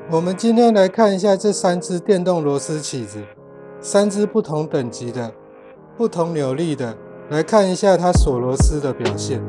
我们今天来看一下这3只电动螺丝起子，3只不同等级的、不同扭力的，来看一下它锁螺丝的表现。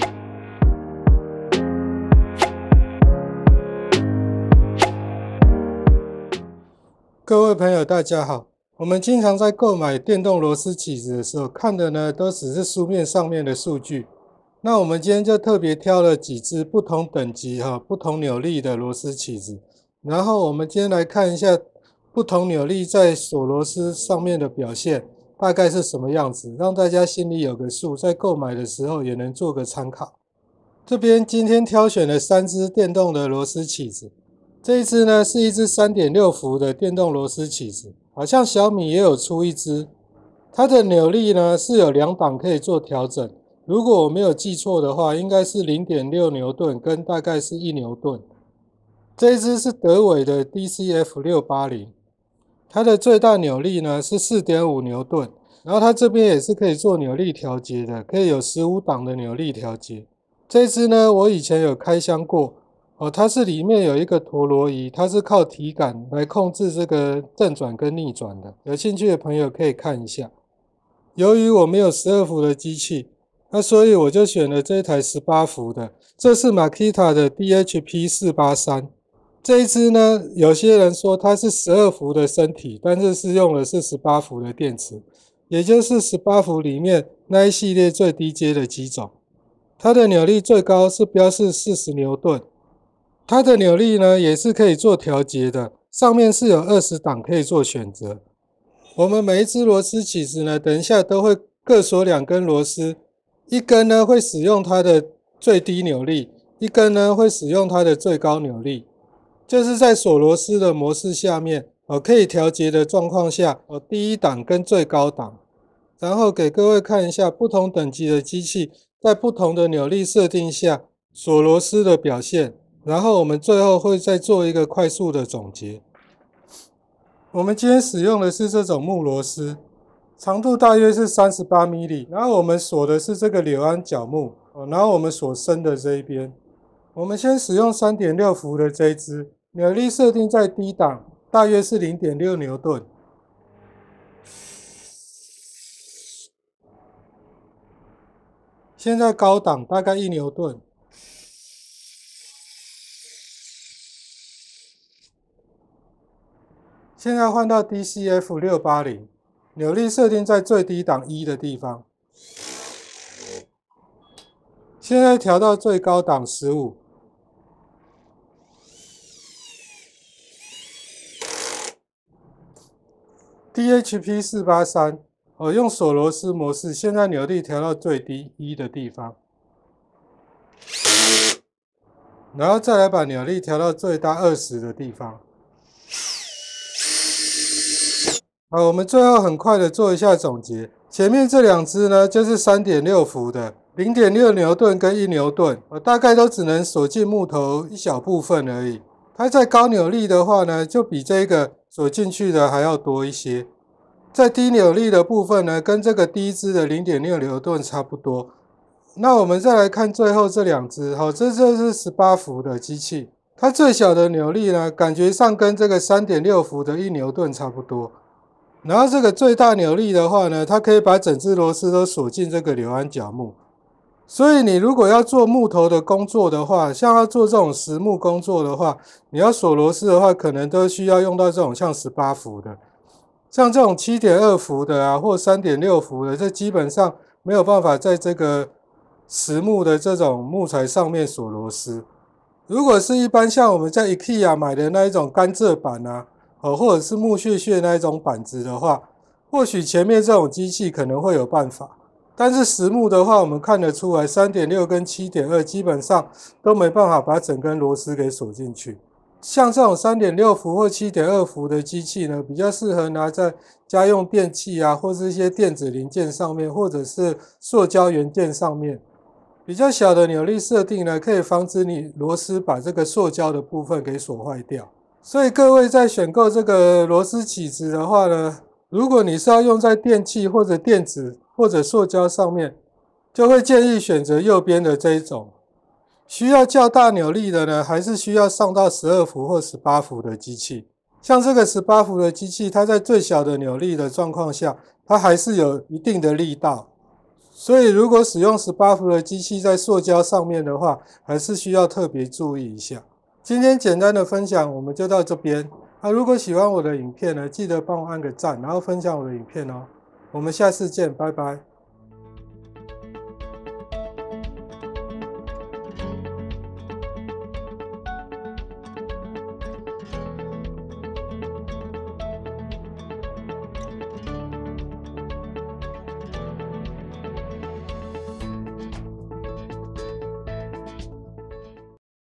各位朋友，大家好。我们经常在购买电动螺丝起子的时候，看的呢都只是书面上面的数据。那我们今天就特别挑了几只不同等级、不同扭力的螺丝起子。然后我们今天来看一下不同扭力在锁螺丝上面的表现大概是什么样子，让大家心里有个数，在购买的时候也能做个参考。这边今天挑选了3只电动的螺丝起子，这一只呢是一只 3.6 伏的电动螺丝起子，好像小米也有出一只，它的扭力呢是有2档可以做调整，如果我没有记错的话，应该是 0.6 牛顿跟大概是1牛顿。这一只是德伟的 DCF680， 它的最大扭力呢是 4.5 牛顿，然后它这边也是可以做扭力调节的，可以有15档的扭力调节。这一只呢我以前有开箱过，它是里面有一个陀螺仪，它是靠体感来控制这个正转跟逆转的，有兴趣的朋友可以看一下。由于我没有12伏的机器，那所以我就选了这一台18伏的，这是 Makita 的 DHP483。这一支呢，有些人说它是12伏的身体，但是用的是18伏的电池，也就是18伏里面那一系列最低阶的机种。它的扭力最高是标示40牛顿，它的扭力呢也是可以做调节的，上面是有20档可以做选择。我们每一只螺丝起子呢，等一下都会各锁2根螺丝，一根呢会使用它的最低扭力，一根呢会使用它的最高扭力。就是在锁螺丝的模式下面，可以调节的状况下，第一档跟最高档。然后给各位看一下不同等级的机器在不同的扭力设定下锁螺丝的表现，然后我们最后会再做一个快速的总结。我们今天使用的是这种木螺丝，长度大约是38 mm， 然后我们锁的是这个柳安角木，然后我们锁深的这一边。我们先使用 3.6 伏的这一支，扭力设定在低档，大约是 0.6 牛顿。现在高档大概1牛顿。现在换到 DCF680， 扭力设定在最低档1的地方。现在调到最高档15。DHP483， 用锁螺丝模式，现在扭力调到最低1的地方，然后再来把扭力调到最大20的地方。好，我们最后很快的做一下总结。前面这2只呢，就是 3.6 伏的 0.6 牛顿跟1牛顿，大概都只能锁进木头一小部分而已。它在高扭力的话呢，就比这个锁进去的还要多一些。在低扭力的部分呢，跟这个第一支的 0.6 牛顿差不多。那我们再来看最后这2只，这就是18伏的机器，它最小的扭力呢，感觉上跟这个 3.6 伏的1牛顿差不多。然后这个最大扭力的话呢，它可以把整只螺丝都锁进这个柳安角木。所以你如果要做木头的工作的话，像要做这种实木工作的话，你要锁螺丝的话，可能都需要用到这种像18伏的。像这种 7.2 伏的啊，或 3.6 伏的，这基本上没有办法在这个实木的这种木材上面锁螺丝。如果是一般像我们在 IKEA 买的那一种甘蔗板啊，或者是木屑屑那一种板子的话，或许前面这种机器可能会有办法。但是实木的话，我们看得出来 3.6 跟 7.2 基本上都没办法把整根螺丝给锁进去。像这种 3.6 伏或 7.2 伏的机器呢，比较适合拿在家用电器啊，或是一些电子零件上面，或者是塑胶元件上面。比较小的扭力设定呢，可以防止你螺丝把这个塑胶的部分给锁坏掉。所以各位在选购这个螺丝起子的话呢，如果你是要用在电器或者电子或者塑胶上面，就会建议选择右边的这一种。 需要较大扭力的呢，还是需要上到12伏或18伏的机器。像这个18伏的机器，它在最小的扭力的状况下，它还是有一定的力道。所以如果使用18伏的机器在塑胶上面的话，还是需要特别注意一下。今天简单的分享我们就到这边。如果喜欢我的影片呢，记得帮我按个赞，然后分享我的影片哦。我们下次见，拜拜。